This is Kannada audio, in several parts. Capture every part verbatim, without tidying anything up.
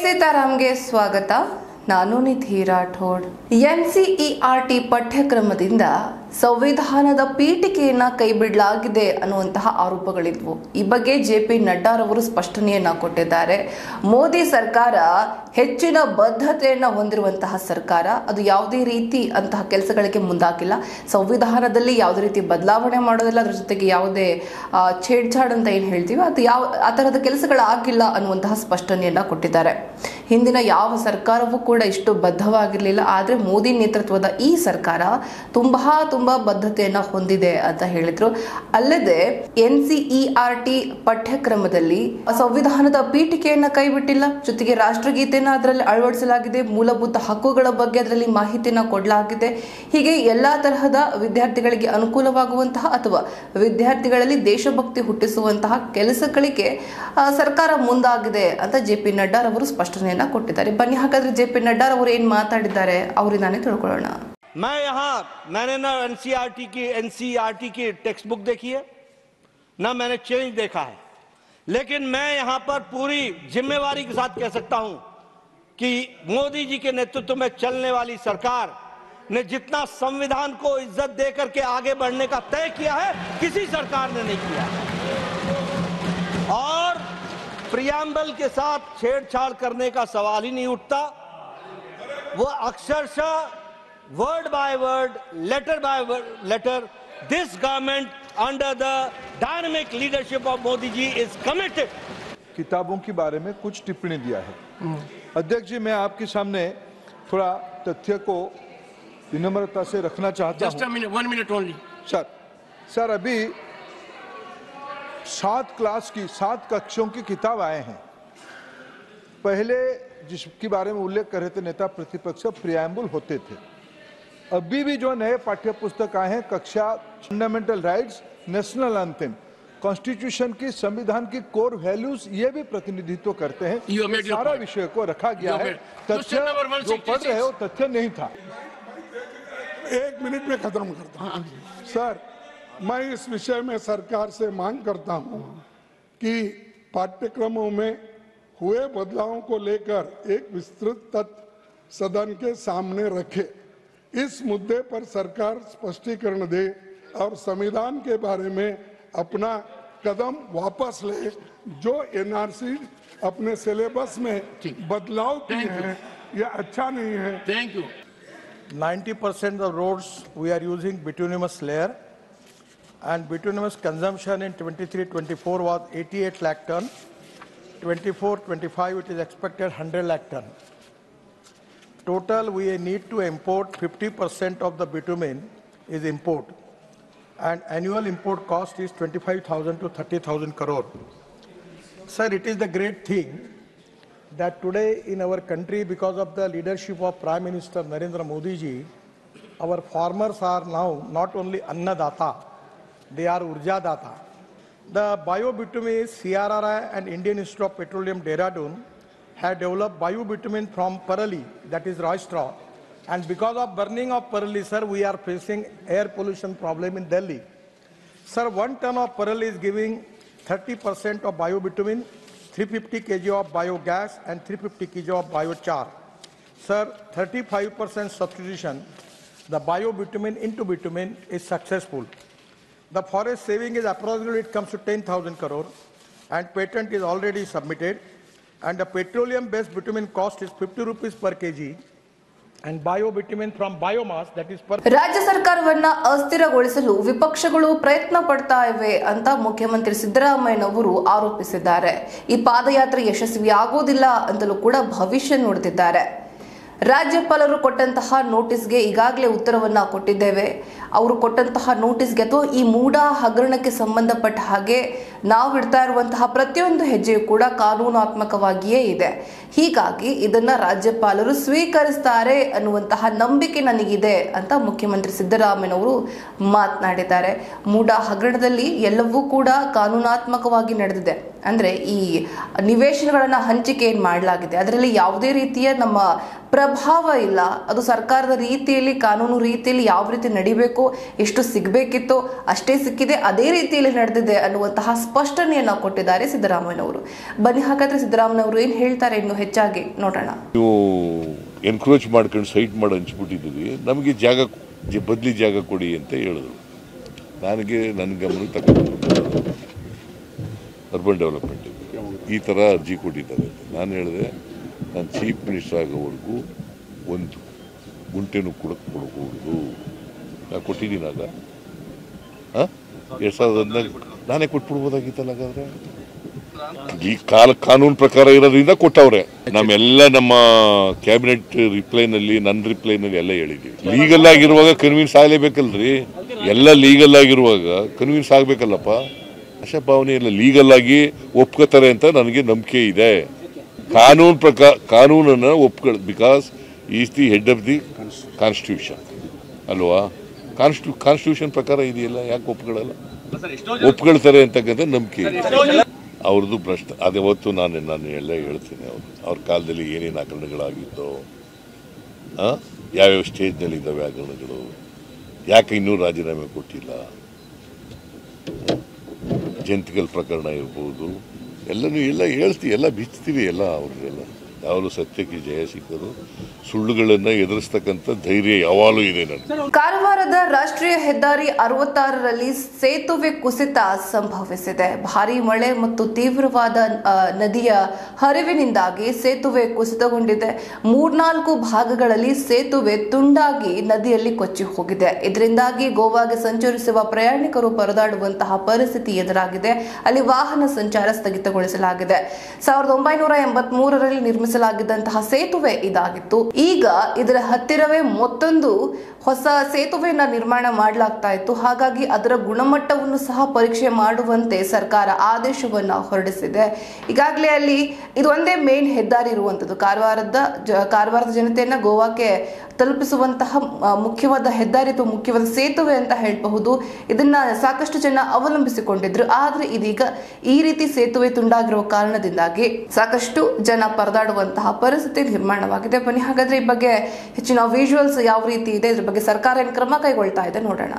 ಸೀತಾರಾಮ್ಗೆ ಸ್ವಾಗತ. ನಾನು ನಿಧಿ ರಾಠೋಡ್. ಎನ್ಸಿಇಆರ್ಟಿ ಪಠ್ಯಕ್ರಮದಿಂದ ಸಂವಿಧಾನದ ಪೀಠಿಕೆಯನ್ನ ಕೈಬಿಡಲಾಗಿದೆ ಅನ್ನುವಂತಹ ಆರೋಪಗಳಿದ್ವು. ಈ ಬಗ್ಗೆ ಜೆ ಪಿ ನಡ್ಡಾರವರು ಸ್ಪಷ್ಟನೆಯನ್ನ ಕೊಟ್ಟಿದ್ದಾರೆ. ಮೋದಿ ಸರ್ಕಾರ ಹೆಚ್ಚಿನ ಬದ್ಧತೆಯನ್ನ ಹೊಂದಿರುವಂತಹ ಸರ್ಕಾರ, ಅದು ಯಾವುದೇ ರೀತಿ ಅಂತಹ ಕೆಲಸಗಳಿಗೆ ಮುಂದಾಗಿಲ್ಲ. ಸಂವಿಧಾನದಲ್ಲಿ ಯಾವುದೇ ರೀತಿ ಬದಲಾವಣೆ ಮಾಡೋದಿಲ್ಲ, ಅದ್ರ ಜೊತೆಗೆ ಯಾವುದೇ ಛೇಡ್ಛಾಡ್ ಅಂತ ಏನು ಹೇಳ್ತೀವಿ ಅದು ಯಾವ ಆ ಥರದ ಕೆಲಸಗಳಾಗಿಲ್ಲ ಅನ್ನುವಂತಹ ಸ್ಪಷ್ಟನೆಯನ್ನ ಕೊಟ್ಟಿದ್ದಾರೆ. ಹಿಂದಿನ ಯಾವ ಸರ್ಕಾರವೂ ಕೂಡ ಇಷ್ಟು ಬದ್ಧವಾಗಿರಲಿಲ್ಲ, ಆದರೆ ಮೋದಿ ನೇತೃತ್ವದ ಈ ಸರ್ಕಾರ ತುಂಬಾ ತುಂಬಾ ಬದ್ಧತೆಯನ್ನ ಹೊಂದಿದೆ ಅಂತ ಹೇಳಿದ್ರು. ಅಲ್ಲದೆ N C E R T ಪಠ್ಯಕ್ರಮದಲ್ಲಿ ಸಂವಿಧಾನದ ಪೀಠಿಕೆಯನ್ನ ಕೈಬಿಟ್ಟಿಲ್ಲ, ಜೊತೆಗೆ ರಾಷ್ಟ್ರಗೀತೆಯನ್ನ ಅದರಲ್ಲಿ ಅಳವಡಿಸಲಾಗಿದೆ, ಮೂಲಭೂತ ಹಕ್ಕುಗಳ ಬಗ್ಗೆ ಅದರಲ್ಲಿ ಮಾಹಿತಿಯನ್ನ ಕೊಡಲಾಗಿದೆ. ಹೀಗೆ ಎಲ್ಲಾ ತರಹದ ವಿದ್ಯಾರ್ಥಿಗಳಿಗೆ ಅನುಕೂಲವಾಗುವಂತಹ ಅಥವಾ ವಿದ್ಯಾರ್ಥಿಗಳಲ್ಲಿ ದೇಶಭಕ್ತಿ ಹುಟ್ಟಿಸುವಂತಹ ಕೆಲಸಗಳಿಗೆ ಸರ್ಕಾರ ಮುಂದಾಗಿದೆ ಅಂತ ಜೆ ಪಿ ನಡ್ಡಾರವರು ಸ್ಪಷ್ಟನೆಯನ್ನ ಕೊಟ್ಟಿದ್ದಾರೆ. ಬನ್ನಿ ಹಾಗಾದ್ರೆ ಜೆ ಪಿ ನಡ್ಡಾರವರು ಏನ್ ಮಾತಾಡಿದ್ದಾರೆ ಅವರಿಂದಾನೇ ತಿಳ್ಕೊಳ್ಳೋಣ. मैं यहाँ मैंने ना एनसीईआरटी की एनसीईआरटी की टेक्स्ट बुक देखी है, ना मैंने चेंज देखा है, लेकिन मैं यहाँ पर पूरी जिम्मेवारी के साथ कह सकता हूँ कि मोदी जी के नेतृत्व में चलने वाली सरकार ने जितना संविधान को इज्जत देकर के आगे बढ़ने का तय किया है, किसी सरकार ने नहीं किया. और प्रियम्बल के साथ छेड़छाड़ करने का सवाल ही नहीं उठता. वो अक्षरशः word by word, letter by letter, this government under the dynamic leadership of Modi ji is committed. किताबों के बारे में कुछ टिप्पणी दिया है. अध्यक्ष जी, मैं आपके सामने थोड़ा तथ्य को विनम्रता से रखना चाहता हूं. Just a minute, one minute only. Sir sir अभी सात क्लास की सात कक्षों की किताब आए हैं. पहले जिसके बारे में उल्लेख कर रहे थे नेता प्रतिपक्ष, प्रियम्बल होते थे. अभी भी जो नए पाठ्य पुस्तक आए हैं, कक्षा fundamental rights, national anthem, constitution की, संविधान की कोर वैल्यूज, ये भी प्रतिनिधित्व करते हैं. सारा विषय को रखा गया है. तथ्य जो पढ़ रहे हो तथ्य नहीं था. एक मिनट में खत्म करता हूं. सर, मैं इस विषय में सरकार से मांग करता हूं कि पाठ्यक्रमों में हुए बदलावों को लेकर एक विस्तृत तथ्य सदन के सामने रखे. इस मुद्दे पर सरकार स्पष्टीकरण दे और संविधान के बारे में अपना कदम वापस ले. जो एनआरसी अपने सिलेबस में बदलाव किए हैं, यह अच्छा नहीं है. Thank you. ninety percent of roads we are using bituminous layer, and bituminous consumption in twenty-three twenty-four was eighty-eight lakh ton. twenty-four twenty-five it is expected one hundred lakh ton. Total we need to import fifty percent of the bitumen is import, and annual import cost is twenty-five thousand to thirty thousand crore. Sir, it is the great thing that today in our country, because of the leadership of Prime Minister Narendra Modi ji, our farmers are now not only Annadata, they are Urja Data. The biobitumen is C R R I and Indian Institute of Petroleum Dehradun had developed biobitumen from parali, that is rice straw, and because of burning of parali, sir, we are facing air pollution problem in Delhi. Sir, one ton of parali is giving thirty percent of biobitumen, three hundred fifty kilograms of biogas and three hundred fifty kilograms of biochar. Sir, thirty-five percent substitution, the biobitumen into bitumen is successful. The forest saving is approximately, it comes to ten thousand crore, and patent is already submitted. And the petroleum-based bitumen cost is fifty rupees per kg, and bio-bitumen from biomass, that is per. ರಾಜ್ಯ ಸರ್ಕಾರವನ್ನ ಅಸ್ಥಿರಗೊಳಿಸಲು ವಿಪಕ್ಷಗಳು ಪ್ರಯತ್ನ ಪಡ್ತಾ ಇವೆ ಅಂತ ಮುಖ್ಯಮಂತ್ರಿ ಸಿದ್ದರಾಮಯ್ಯನವರು ಆರೋಪಿಸಿದ್ದಾರೆ. ಈ ಪಾದಯಾತ್ರೆ ಯಶಸ್ವಿ ಆಗೋದಿಲ್ಲ ಅಂತಲೂ ಕೂಡ ಭವಿಷ್ಯ ನುಡಿದಿದ್ದಾರೆ. ರಾಜ್ಯಪಾಲರು ಕೊಟ್ಟಂತಹ ನೋಟಿಸ್ಗೆ ಈಗಾಗಲೇ ಉತ್ತರವನ್ನ ಕೊಟ್ಟಿದ್ದೇವೆ. ಅವರು ಕೊಟ್ಟಂತಹ ನೋಟಿಸ್ಗೆ ಅಥವಾ ಈ ಮೂಡ ಹಗರಣಕ್ಕೆ ಸಂಬಂಧಪಟ್ಟ ಹಾಗೆ ನಾವು ಇಡ್ತಾ ಇರುವಂತಹ ಪ್ರತಿಯೊಂದು ಹೆಜ್ಜೆಯೂ ಕೂಡ ಕಾನೂನಾತ್ಮಕವಾಗಿಯೇ ಇದೆ. ಹೀಗಾಗಿ ಇದನ್ನ ರಾಜ್ಯಪಾಲರು ಸ್ವೀಕರಿಸ್ತಾರೆ ಅನ್ನುವಂತಹ ನಂಬಿಕೆ ನನಗಿದೆ ಅಂತ ಮುಖ್ಯಮಂತ್ರಿ ಸಿದ್ದರಾಮಯ್ಯನವರು ಮಾತನಾಡಿದ್ದಾರೆ. ಮೂಡ ಹಗರಣದಲ್ಲಿ ಎಲ್ಲವೂ ಕೂಡ ಕಾನೂನಾತ್ಮಕವಾಗಿ ನಡೆದಿದೆ. ಅಂದರೆ ಈ ನಿವೇಶನಗಳನ್ನು ಹಂಚಿಕೆ ಏನು ಮಾಡಲಾಗಿದೆ ಅದರಲ್ಲಿ ಯಾವುದೇ ರೀತಿಯ ನಮ್ಮ ಪ್ರಭಾವ ಇಲ್ಲ, ಅದು ಸರ್ಕಾರದ ರೀತಿಯಲ್ಲಿ ಕಾನೂನು ರೀತಿಯಲ್ಲಿ ಯಾವ ರೀತಿ ನಡಿಬೇಕು, ಎಷ್ಟು ಸಿಗಬೇಕಿತ್ತು ಅಷ್ಟೇ ಸಿಕ್ಕಿದೆ, ಅದೇ ರೀತಿಯಲ್ಲಿ ನಡೆದಿದೆ ಅನ್ನುವಂತಹ ಸ್ಪಷ್ಟನೆಯನ್ನು ಕೊಟ್ಟಿದ್ದಾರೆ ಸಿದ್ದರಾಮಯ್ಯನವರು. ಬನ್ನಿ ಹಾಗಾದ್ರೆ ಸಿದ್ದರಾಮಯ್ಯನವರು ಏನು ಹೇಳ್ತಾರೆ ಇನ್ನು ಹೆಚ್ಚಾಗಿ ನೋಡೋಣ. ನೀವು ಎನ್ಕ್ರೋಚ್ ಮಾಡ್ಕೊಂಡು ಸೈಟ್ ಮಾಡಿ ಹಂಚ್ಬಿಟ್ಟಿದ್ದೀವಿ, ನಮಗೆ ಜಾಗ ಬದಲಿ ಜಾಗ ಕೊಡಿ ಅಂತ ಹೇಳಿದ್ರು. ನನಗೆ ನನ್ನ ಗಮನ ತಗೊಂಡು ಅರ್ಬನ್ ಡೆವಲಪ್ಮೆಂಟ್ ಈ ಥರ ಅರ್ಜಿ ಕೊಟ್ಟಿದ್ದಾರೆ ಅಂತ ನಾನು ಹೇಳಿದೆ, ನಾನು ಚೀಫ್ ಮಿನಿಸ್ಟರ್ ಆಗೋವರೆಗೂ ಒಂದು ಗುಂಟೆನೂ ಕೂಡ ಕೊಡಬಹುದು. ನಾನು ಕೊಟ್ಟಿದ್ದೀನಾಗ ಹಾಂ ಎರಡು ಸಾವಿರದ ಹದಿನಾಲ್ಕು ನಾನೇ ಕೊಟ್ಬಿಡ್ಬೋದಾಗಿತ್ತಲ್ಲ. ಹಾಗಾದ್ರೆ ಈ ಕಾಲ ಕಾನೂನು ಪ್ರಕಾರ ಇರೋದ್ರಿಂದ ಕೊಟ್ಟವ್ರೆ. ನಮ್ಮೆಲ್ಲ ನಮ್ಮ ಕ್ಯಾಬಿನೆಟ್ ರಿಪ್ಲೈನಲ್ಲಿ ನನ್ನ ರಿಪ್ಲೈನಲ್ಲಿ ಎಲ್ಲ ಹೇಳಿದ್ದೀವಿ. ಲೀಗಲ್ ಆಗಿರುವಾಗ ಕನ್ವಿನ್ಸ್ ಆಗಲೇಬೇಕಲ್ರಿ, ಎಲ್ಲ ಲೀಗಲ್ ಆಗಿರುವಾಗ ಕನ್ವಿನ್ಸ್ ಆಗಬೇಕಲ್ಲಪ್ಪ. ಆಶಾಭಾವನೆ ಇಲ್ಲ, ಲೀಗಲ್ ಆಗಿ ಒಪ್ಕೋತಾರೆ ಅಂತ ನನಗೆ ನಂಬಿಕೆ ಇದೆ. ಕಾನೂನು ಪ್ರಕಾರ ಕಾನೂನನ್ನು ಒಪ್ಕೊಳ್ಳ because is the head of the constitution ಅಲ್ವಾ. ಕಾನ್ಸ್ಟಿಟ್ಯೂ ಕಾನ್ಸ್ಟಿಟ್ಯೂಷನ್ ಪ್ರಕಾರ ಇದೆಯಲ್ಲ, ಯಾಕೆ ಒಪ್ಕೊಳ್ಳಲ್ಲ? ಒಪ್ಕೊಳ್ತಾರೆ ಅಂತಕ್ಕಂಥ ನಂಬಿಕೆ ಇದೆ. ಅವ್ರದ್ದು ಪ್ರಶ್ನೆ ಅದೇ ಹೊತ್ತು ನಾನು ನಾನು ಎಲ್ಲ ಹೇಳ್ತೀನಿ. ಅವರು ಅವ್ರ ಕಾಲದಲ್ಲಿ ಏನೇನು ಹಗರಣಗಳಾಗಿದ್ದೋ, ಯಾವ್ಯಾವ ಸ್ಟೇಜ್ನಲ್ಲಿ ಇದ್ದಾವೆ ಹಗರಣಗಳು, ಯಾಕೆ ಇನ್ನೂ ರಾಜೀನಾಮೆ ಕೊಟ್ಟಿಲ್ಲ, ಜಂತಿಕಲ್ ಪ್ರಕರಣ ಇರ್ಬೋದು, ಎಲ್ಲನೂ ಎಲ್ಲ ಹೇಳ್ತೀವಿ, ಎಲ್ಲ ಬಿಚ್ತೀವಿ ಎಲ್ಲ. ಅವ್ರನ್ನೆಲ್ಲ ಯಾವಾಗಲೂ ಸತ್ಯಕ್ಕೆ ಜಯ ಸಿಕ್ಕರು, ಸುಳ್ಳುಗಳನ್ನು ಎದುರಿಸ್ತಕ್ಕಂಥ ಧೈರ್ಯ ಯಾವಾಗಲೂ ಇದೆ ನನಗೆ. ಕಾರವಾರದ ರಾಷ್ಟ್ರೀಯ ಹೆದ್ದಾರಿ ಅರವತ್ತಾರರಲ್ಲಿ ಸೇತುವೆ ಕುಸಿತ ಸಂಭವಿಸಿದೆ. ಭಾರೀ ಮಳೆ ಮತ್ತು ತೀವ್ರವಾದ ನದಿಯ ಹರಿವಿನಿಂದಾಗಿ ಸೇತುವೆ ಕುಸಿತಗೊಂಡಿದೆ. ಮೂರ್ನಾಲ್ಕು ಭಾಗಗಳಲ್ಲಿ ಸೇತುವೆ ತುಂಡಾಗಿ ನದಿಯಲ್ಲಿ ಕೊಚ್ಚಿ ಹೋಗಿದೆ. ಇದರಿಂದಾಗಿ ಗೋವಾಗೆ ಸಂಚರಿಸುವ ಪ್ರಯಾಣಿಕರು ಪರದಾಡುವಂತಹ ಪರಿಸ್ಥಿತಿ ಎದುರಾಗಿದೆ. ಅಲ್ಲಿ ವಾಹನ ಸಂಚಾರ ಸ್ಥಗಿತಗೊಳಿಸಲಾಗಿದೆ. ಸಾವಿರದ ಒಂಬೈನೂರ ಎಂಬತ್ ಮೂರರಲ್ಲಿ ನಿರ್ಮಿಸಲಾಗಿದ್ದಂತಹ ಸೇತುವೆ ಇದಾಗಿತ್ತು. ಈಗ ಇದರ ಹತ್ತಿರವೇ ಮತ್ತೊಂದು ಹೊಸ ಸೇತುವೆಯನ್ನ ನಿರ್ಮಾಣ ಮಾಡಲಾಗ್ತಾ ಇತ್ತು. ಹಾಗಾಗಿ ಅದರ ಗುಣಮಟ್ಟವನ್ನು ಸಹ ಪರೀಕ್ಷೆ ಮಾಡುವಂತೆ ಸರ್ಕಾರ ಆದೇಶವನ್ನ ಹೊರಡಿಸಿದೆ. ಈಗಾಗಲೇ ಅಲ್ಲಿ ಇದು ಒಂದೇ ಮೇನ್ ಹೆದ್ದಾರಿ ಇರುವಂತದ್ದು. ಕಾರವಾರದ ಕಾರವಾರದ ಜನತೆಯನ್ನ ಗೋವಾಕ್ಕೆ ತಲುಪಿಸುವಂತಹ ಮುಖ್ಯವಾದ ಹೆದ್ದಾರಿ ಅಥವಾ ಮುಖ್ಯವಾದ ಸೇತುವೆ ಅಂತ ಹೇಳಬಹುದು. ಇದನ್ನ ಸಾಕಷ್ಟು ಜನ ಅವಲಂಬಿಸಿಕೊಂಡಿದ್ರು. ಆದ್ರೆ ಇದೀಗ ಈ ರೀತಿ ಸೇತುವೆ ತುಂಡಾಗಿರುವ ಕಾರಣದಿಂದಾಗಿ ಸಾಕಷ್ಟು ಜನ ಪರದಾಡುವಂತಹ ಪರಿಸ್ಥಿತಿ ನಿರ್ಮಾಣವಾಗಿದೆ. ಬನ್ನಿ ಹಾಗಾದ್ರೆ ಈ ಬಗ್ಗೆ ಹೆಚ್ಚಿನ ವಿಜುವಲ್ಸ್ ಯಾವ ರೀತಿ ಇದೆ, ಇದ್ರ ಬಗ್ಗೆ ಸರ್ಕಾರ ಏನು ಕ್ರಮ ಕೈಗೊಳ್ತಾ ಇದೆ ನೋಡೋಣ.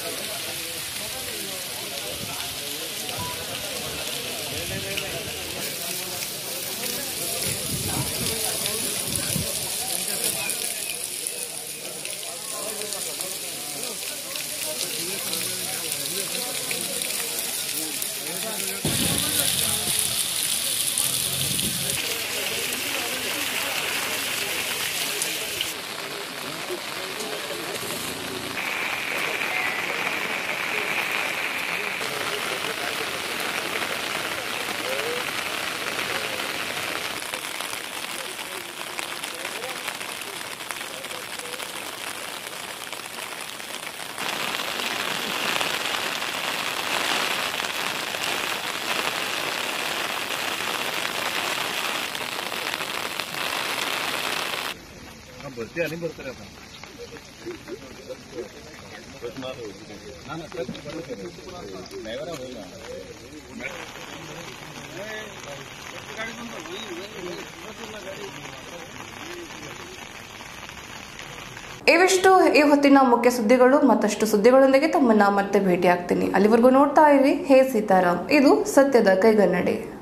ಬರ್ತೀಯ ಅಲ್ಲಿ ಬರ್ತಾರೆ ಅಪ್ಪ. ಇವಿಷ್ಟು ಈ ಹೊತ್ತಿನ ಮುಖ್ಯ ಸುದ್ದಿಗಳು. ಮತ್ತಷ್ಟು ಸುದ್ದಿಗಳೊಂದಿಗೆ ತಮ್ಮನ್ನ ಮತ್ತೆ ಭೇಟಿ ಆಗ್ತೀನಿ. ಅಲ್ಲಿವರೆಗೂ ನೋಡ್ತಾ ಇರಿ ಹೇ ಸೀತಾರಾಮ್. ಇದು ಸತ್ಯದ ಕೈಗನ್ನಡಿ.